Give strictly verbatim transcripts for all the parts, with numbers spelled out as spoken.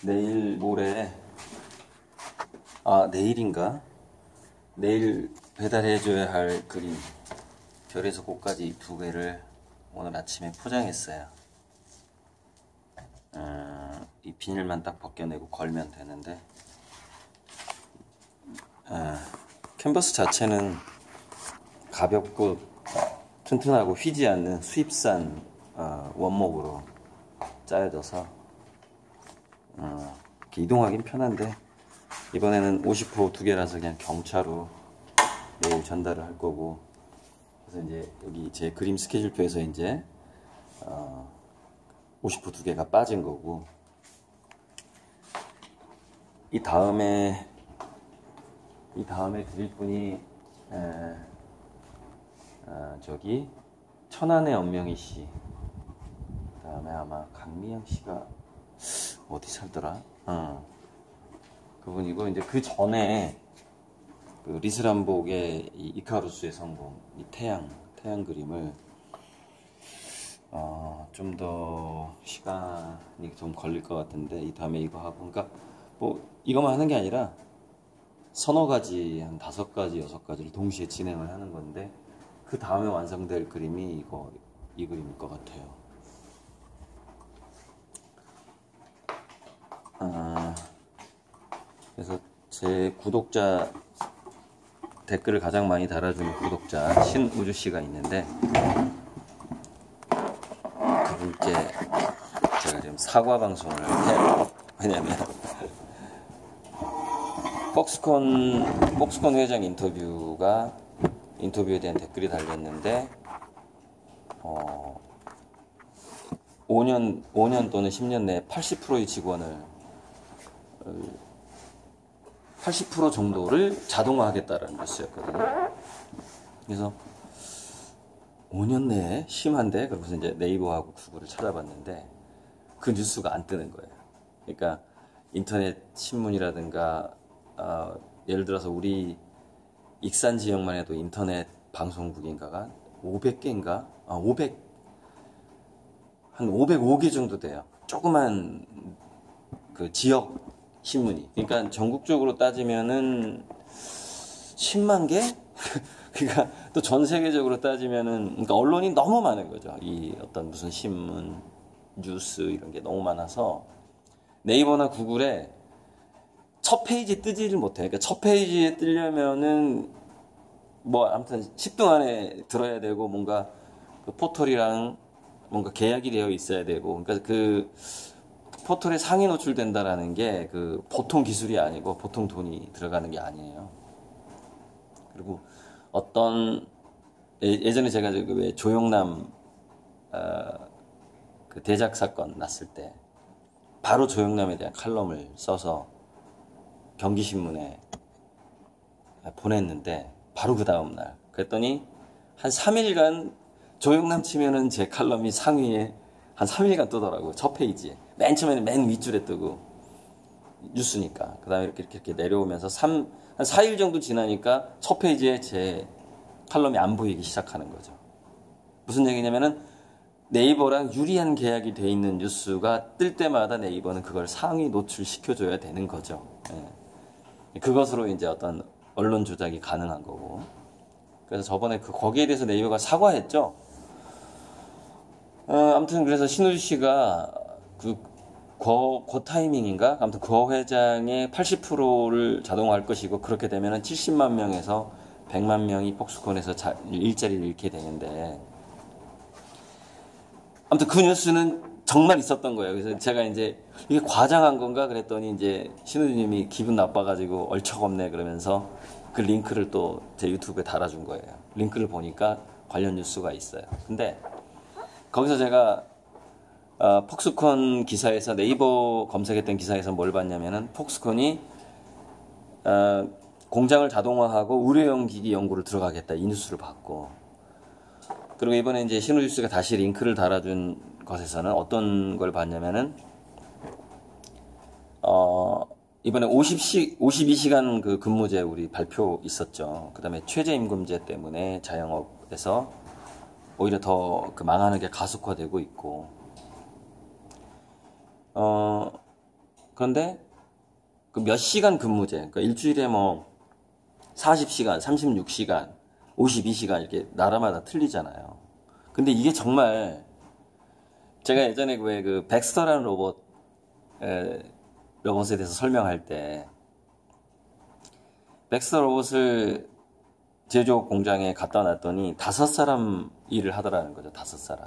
내일 모레, 아, 내일인가? 내일 배달해줘야 할 그림, 별에서 꽃까지 두 개를 오늘 아침에 포장했어요. 어, 이 비닐만 딱 벗겨내고 걸면 되는데, 어, 캔버스 자체는 가볍고 튼튼하고 휘지 않는 수입산 어, 원목으로 짜여져서 어, 이렇게 이동하긴 편한데, 이번에는 오십 호 두 개라서 그냥 경차로 내일 전달을 할 거고, 그래서 이제 여기 제 그림 스케줄표에서 이제 어, 오십 호 두 개가 빠진 거고, 이 다음에 이 다음에 드릴 분이 에, 아, 저기 천안의 엄명희 씨, 그 다음에 아마 강미영 씨가 어디 살더라? 어. 그분이고, 이제 그 전에 그 리스람복의 이 이카루스의 성공, 이 태양 태양 그림을 어, 좀 더 시간이 좀 걸릴 것 같은데, 이 다음에 이거 하고, 그러니까 뭐 이것만 하는 게 아니라 서너 가지, 한 다섯 가지, 여섯 가지를 동시에 진행을 하는 건데, 그 다음에 완성될 그림이 이거 이 그림일 것 같아요. 아, 그래서 제 구독자, 댓글을 가장 많이 달아주는 구독자 신우주 씨가 있는데, 그분께 제가 지금 사과 방송을 해요. 왜냐면 폭스콘 폭스콘 회장 인터뷰가 인터뷰에 대한 댓글이 달렸는데, 어, 오 년 오 년 또는 십 년 내에 팔십 퍼센트의 직원을 팔십 퍼센트 정도를 자동화하겠다라는 뉴스였거든요. 그래서 오 년 내에 심한데, 그러고서 이제 네이버하고 구글을 찾아봤는데 그 뉴스가 안 뜨는 거예요. 그러니까 인터넷 신문이라든가 어, 예를 들어서 우리 익산 지역만 해도 인터넷 방송국인가가 오백 개인가? 아, 오백, 한 오백오 개 정도 돼요. 조그만 그 지역 신문이. 그러니까 전국적으로 따지면은 십만 개? 그러니까 또 전 세계적으로 따지면은, 그러니까 언론이 너무 많은 거죠. 이 어떤 무슨 신문, 뉴스 이런 게 너무 많아서 네이버나 구글에 첫 페이지에 뜨지를 못해. 그러니까 첫 페이지에 뜨려면은 뭐 아무튼 십 분 안에 들어야 되고, 뭔가 그 포털이랑 뭔가 계약이 되어 있어야 되고, 그러니까 그 포털에 상위 노출된다라는 게 그 보통 기술이 아니고 보통 돈이 들어가는 게 아니에요. 그리고 어떤 예전에 제가 왜 조영남 어, 그 대작 사건 났을 때 바로 조영남에 대한 칼럼을 써서 경기신문에 보냈는데, 바로 그 다음날 그랬더니 한 삼 일간 조영남 치면은 제 칼럼이 상위에 한 삼 일간 뜨더라고요. 첫 페이지에 맨 처음에는 맨 윗줄에 뜨고, 뉴스니까. 그 다음에 이렇게, 이렇게 이렇게 내려오면서 삼, 한 사 일 정도 지나니까 첫 페이지에 제 칼럼이 안 보이기 시작하는 거죠. 무슨 얘기냐면은 네이버랑 유리한 계약이 돼 있는 뉴스가 뜰 때마다 네이버는 그걸 상위 노출시켜줘야 되는 거죠. 예. 그것으로 이제 어떤 언론 조작이 가능한 거고. 그래서 저번에 그 거기에 대해서 네이버가 사과했죠. 어, 아무튼 그래서 신우주 씨가 그 고, 고 타이밍인가? 아무튼 고 회장의 팔십 퍼센트를 자동화할 것이고, 그렇게 되면은 칠십만 명에서 백만 명이 폭스콘에서 자, 일자리를 잃게 되는데, 아무튼 그 뉴스는 정말 있었던 거예요. 그래서 제가 이제 이게 과장한 건가 그랬더니, 이제 신우주님이 기분 나빠가지고 얼척없네 그러면서 그 링크를 또 제 유튜브에 달아준 거예요. 링크를 보니까 관련 뉴스가 있어요. 근데 거기서 제가 어, 폭스콘 기사에서, 네이버 검색했던 기사에서 뭘 봤냐면은, 폭스콘이 어, 공장을 자동화하고 의료용 기기 연구를 들어가겠다, 이 뉴스를 봤고, 그리고 이번에 이제 신우주스가 다시 링크를 달아준 것에서는 어떤 걸 봤냐면은, 어, 이번에 오십 시, 오십이 시간 그 근무제 우리 발표 있었죠. 그 다음에 최저임금제 때문에 자영업에서 오히려 더 그 망하는 게 가속화되고 있고, 어, 그런데 그 몇 시간 근무제, 그러니까 일주일에 뭐 사십 시간, 삼십육 시간, 오십이 시간 이렇게 나라마다 틀리잖아요. 근데 이게 정말 제가 예전에 왜 그 백스터라는 로봇 에, 로봇에 대해서 설명할 때 백스터 로봇을 제조업 공장에 갖다 놨더니 다섯 사람 일을 하더라는 거죠. 다섯 사람.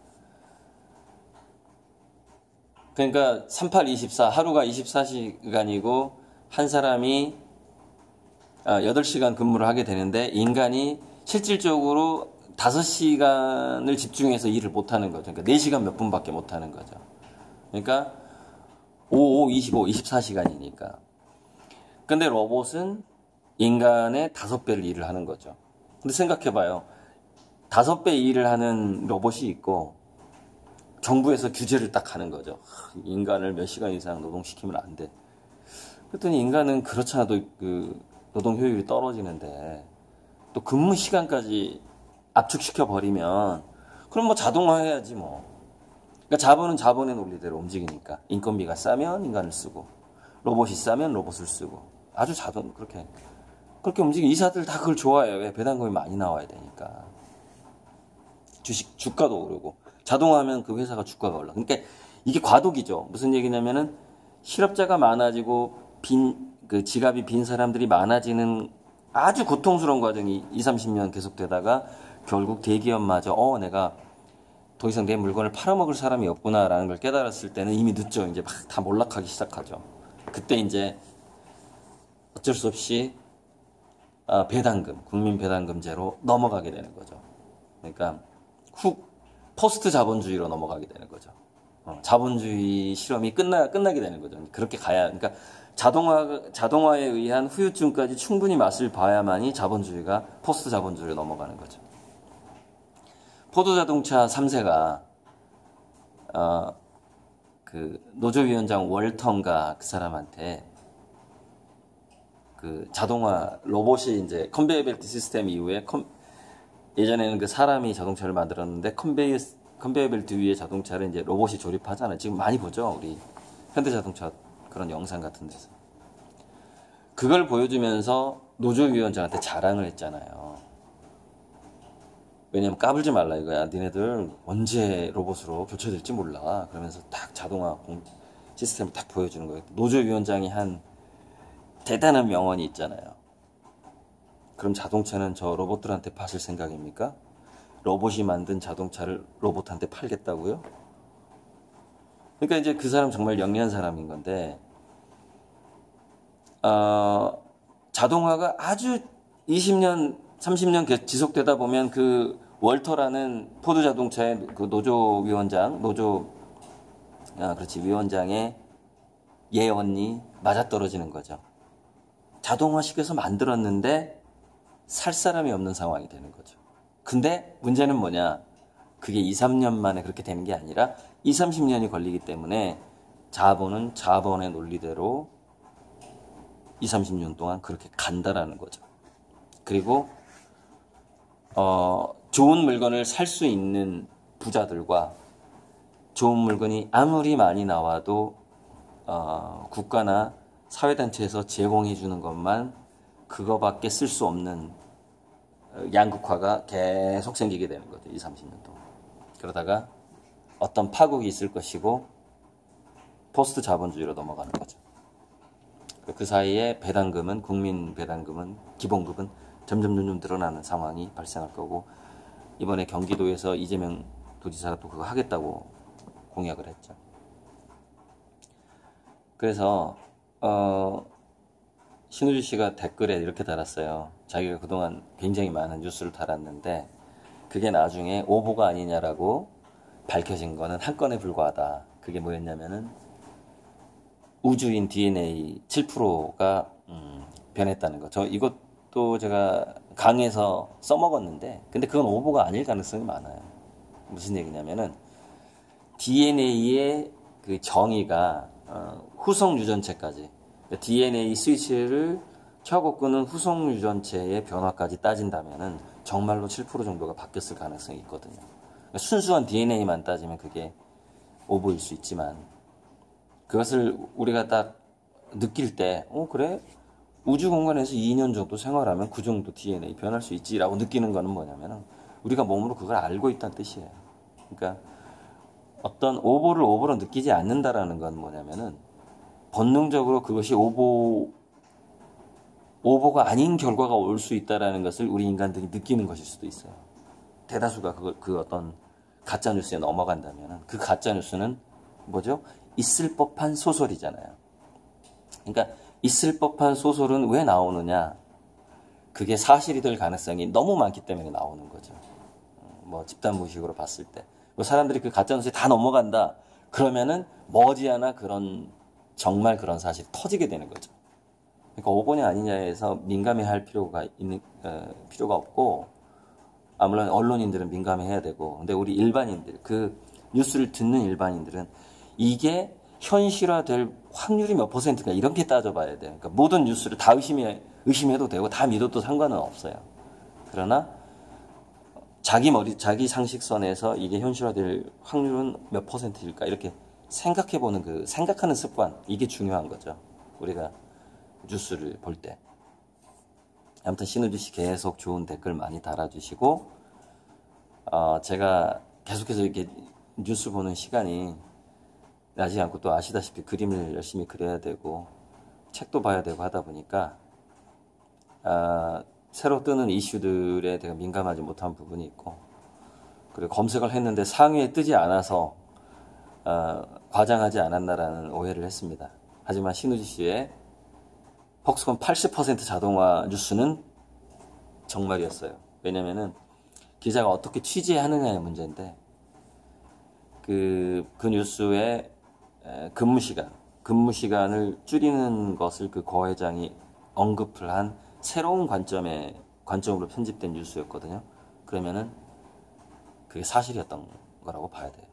그러니까 삼팔 이십사 하루가 이십사 시간이고 한 사람이 여덟 시간 근무를 하게 되는데 인간이 실질적으로 다섯 시간을 집중해서 일을 못하는 거죠. 그러니까 네 시간 몇 분밖에 못하는 거죠. 그러니까 오, 오, 이십오, 이십사 시간이니까. 근데 로봇은 인간의 다섯 배를 일을 하는 거죠. 근데 생각해봐요. 다섯 배 일을 하는 로봇이 있고 정부에서 규제를 딱 하는 거죠. 인간을 몇 시간 이상 노동시키면 안 돼. 그랬더니 인간은 그렇잖아도 그 노동 효율이 떨어지는데 또 근무 시간까지 압축시켜 버리면 그럼 뭐 자동화해야지 뭐. 그러니까 자본은 자본의 논리대로 움직이니까 인건비가 싸면 인간을 쓰고 로봇이 싸면 로봇을 쓰고 아주 자동 그렇게 그렇게 움직이 이사들 다 그걸 좋아해요. 왜? 배당금이 많이 나와야 되니까. 주식 주가도 오르고 자동화하면 그 회사가 주가가 올라. 그러니까 이게 과도기죠. 무슨 얘기냐면은 실업자가 많아지고 빈 그 지갑이 빈 사람들이 많아지는 아주 고통스러운 과정이 이삼십 년 계속되다가 결국 대기업마저 어 내가 더 이상 내 물건을 팔아먹을 사람이 없구나라는 걸 깨달았을 때는 이미 늦죠. 이제 막 다 몰락하기 시작하죠. 그때 이제 어쩔 수 없이 배당금, 국민 배당금제로 넘어가게 되는 거죠. 그러니까 후 포스트 자본주의로 넘어가게 되는 거죠. 어, 자본주의 실험이 끝나 끝나게 되는 거죠. 그렇게 가야 그러니까 자동화 자동화에 의한 후유증까지 충분히 맛을 봐야만이 자본주의가 포스트 자본주의로 넘어가는 거죠. 포드 자동차 삼 세가 어, 그 노조위원장 월턴가 그 사람한테 그 자동화 로봇이 이제 컨베이어 벨트 시스템 이후에 컴, 예전에는 그 사람이 자동차를 만들었는데 컨베이어 컨베이어 벨트 위에 자동차를 이제 로봇이 조립하잖아요. 지금 많이 보죠, 우리 현대자동차 그런 영상 같은 데서. 그걸 보여주면서 노조위원장한테 자랑을 했잖아요. 왜냐면 까불지 말라 이거야. 니네들 언제 로봇으로 교체될지 몰라. 그러면서 딱 자동화 공, 시스템을 딱 보여주는 거예요. 노조위원장이 한 대단한 명언이 있잖아요. 그럼 자동차는 저 로봇들한테 파실 생각입니까? 로봇이 만든 자동차를 로봇한테 팔겠다고요? 그러니까 이제 그 사람 정말 영리한 사람인 건데 어, 자동화가 아주 이십 년, 삼십 년 지속되다 보면 그 월터라는 포드 자동차의 그 노조 위원장, 노조 아, 그렇지 위원장의 예언이 맞아떨어지는 거죠. 자동화시켜서 만들었는데 살 사람이 없는 상황이 되는 거죠. 근데 문제는 뭐냐? 그게 이, 삼 년 만에 그렇게 되는 게 아니라 이, 삼십 년이 걸리기 때문에 자본은 자본의 논리대로 이, 삼십 년 동안 그렇게 간다라는 거죠. 그리고 어, 좋은 물건을 살 수 있는 부자들과 좋은 물건이 아무리 많이 나와도 어, 국가나 사회단체에서 제공해 주는 것만 그거밖에 쓸 수 없는 양극화가 계속 생기게 되는 거죠. 이, 삼십 년 동안. 그러다가 어떤 파국이 있을 것이고 포스트 자본주의로 넘어가는 거죠. 그 사이에 배당금은 국민 배당금은 기본급은 점점 점점 늘어나는 상황이 발생할 거고 이번에 경기도에서 이재명 도지사가 또 그거 하겠다고 공약을 했죠. 그래서 어, 신우주 씨가 댓글에 이렇게 달았어요. 자기가 그동안 굉장히 많은 뉴스를 달았는데 그게 나중에 오보가 아니냐라고 밝혀진 거는 한 건에 불과하다. 그게 뭐였냐면은 우주인 디엔에이 칠 퍼센트가 음, 변했다는 거. 저 이것도 제가 강의에서 써먹었는데 근데 그건 오보가 아닐 가능성이 많아요. 무슨 얘기냐면은 디엔에이의 그 정의가 어, 후속 유전체까지 그러니까 디엔에이 스위치를 켜고 끄는 후속 유전체의 변화까지 따진다면은 정말로 칠 퍼센트 정도가 바뀌었을 가능성이 있거든요. 그러니까 순수한 디엔에이만 따지면 그게 오보일 수 있지만 그것을 우리가 딱 느낄 때, 어, 그래? 우주 공간에서 이 년 정도 생활하면 그 정도 디엔에이 변할 수 있지라고 느끼는 거는 뭐냐면은 우리가 몸으로 그걸 알고 있다는 뜻이에요. 그러니까 어떤 오보를 오보로 느끼지 않는다라는 건 뭐냐면은 본능적으로 그것이 오보, 오보가 아닌 결과가 올 수 있다라는 것을 우리 인간들이 느끼는 것일 수도 있어요. 대다수가 그, 그 어떤 가짜뉴스에 넘어간다면은 그 가짜뉴스는 뭐죠? 있을 법한 소설이잖아요. 그러니까 있을 법한 소설은 왜 나오느냐? 그게 사실이 될 가능성이 너무 많기 때문에 나오는 거죠. 뭐 집단 무의식으로 봤을 때. 뭐 사람들이 그 가짜뉴스에 다 넘어간다. 그러면은 머지않아 그런 정말 그런 사실이 터지게 되는 거죠. 그러니까 오보냐 아니냐에서 민감해할 필요가 있는 어, 필요가 없고, 아 물론 언론인들은 민감해야 되고, 근데 우리 일반인들 그 뉴스를 듣는 일반인들은 이게 현실화될 확률이 몇 퍼센트가 이렇게 따져봐야 돼요. 그러니까 모든 뉴스를 다 의심해 의심해도 되고 다 믿어도 상관은 없어요. 그러나 자기 머리 자기 상식선에서 이게 현실화될 확률은 몇 퍼센트일까 이렇게 생각해보는 그 생각하는 습관, 이게 중요한 거죠. 우리가 뉴스를 볼 때. 아무튼 신우주 씨 계속 좋은 댓글 많이 달아주시고, 어, 제가 계속해서 이렇게 뉴스 보는 시간이 나지 않고 또 아시다시피 그림을 열심히 그려야 되고 책도 봐야 되고 하다 보니까 어, 새로 뜨는 이슈들에 제가 민감하지 못한 부분이 있고, 그리고 검색을 했는데 상위에 뜨지 않아서 어, 과장하지 않았나라는 오해를 했습니다. 하지만 신우주 씨의 폭스콘 팔십 퍼센트 자동화 뉴스는 정말이었어요. 왜냐면은 기자가 어떻게 취재하느냐의 문제인데, 그, 그 뉴스의 근무 시간, 근무 시간을 줄이는 것을 그 고 회장이 언급을 한 새로운 관점의, 관점으로 편집된 뉴스였거든요. 그러면은 그게 사실이었던 거라고 봐야 돼요.